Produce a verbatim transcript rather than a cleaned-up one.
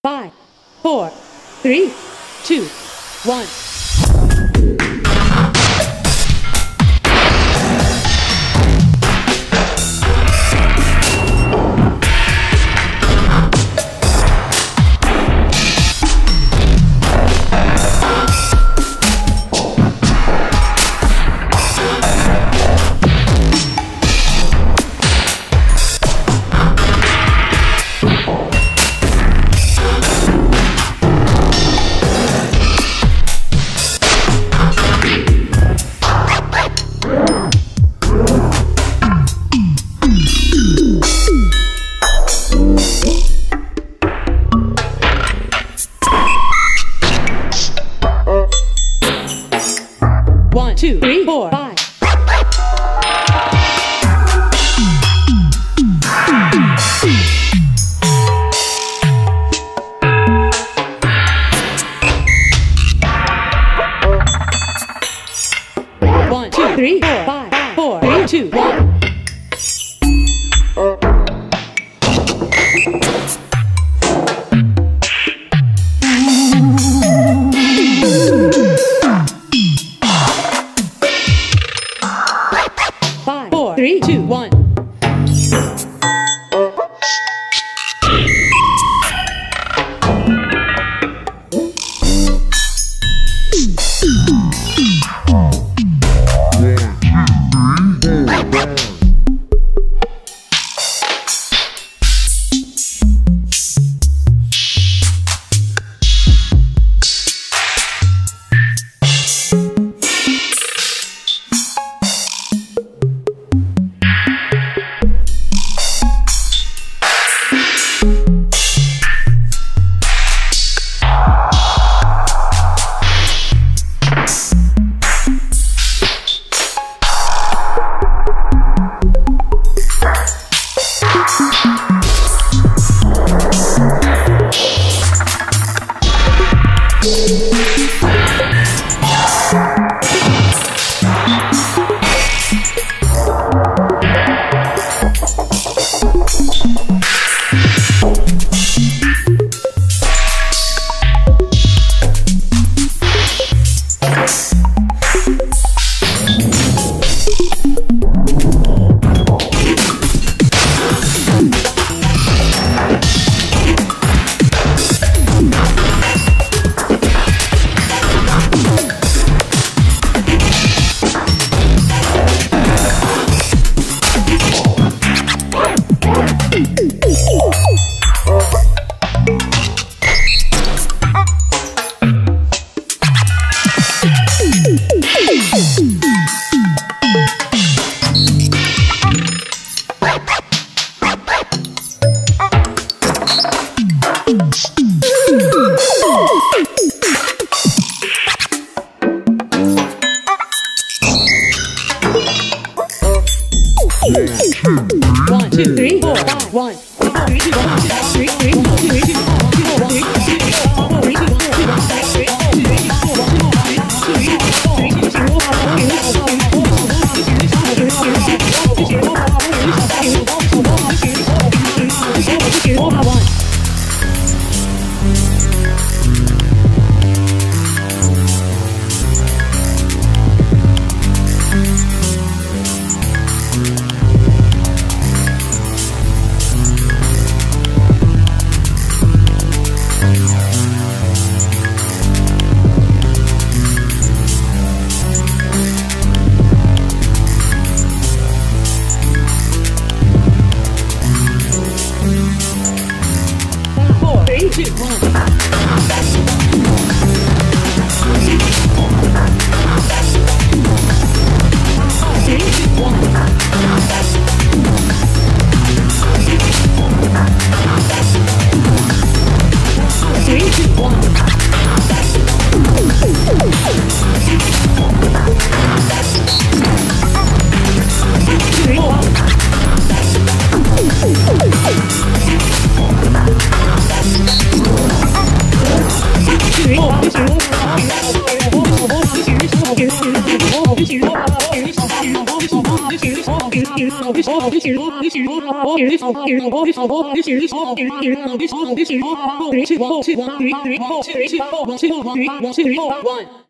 Five, four, three, two, one. One, two, three, four, five. One, two, three, four, five, four, three, two, one. Five, four, three, two, one. One, two, three, four, five, one. Three, two, one, two, three, three, two, three, two, two, one, three, two, three, two, one, three, two, one. Thank you. One.